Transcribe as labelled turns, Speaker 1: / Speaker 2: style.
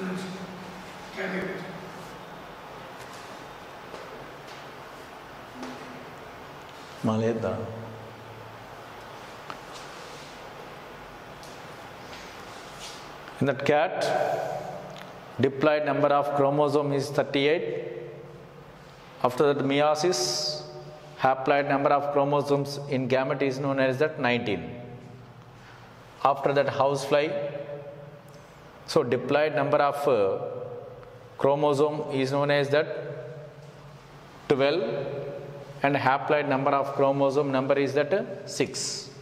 Speaker 1: Maleda. In that cat, diploid number of chromosome is 38. After that meiosis, haploid number of chromosomes in gamete is known as that 19. After that housefly, so diploid number of chromosome is known as that 12 and haploid number of chromosome number is that 6.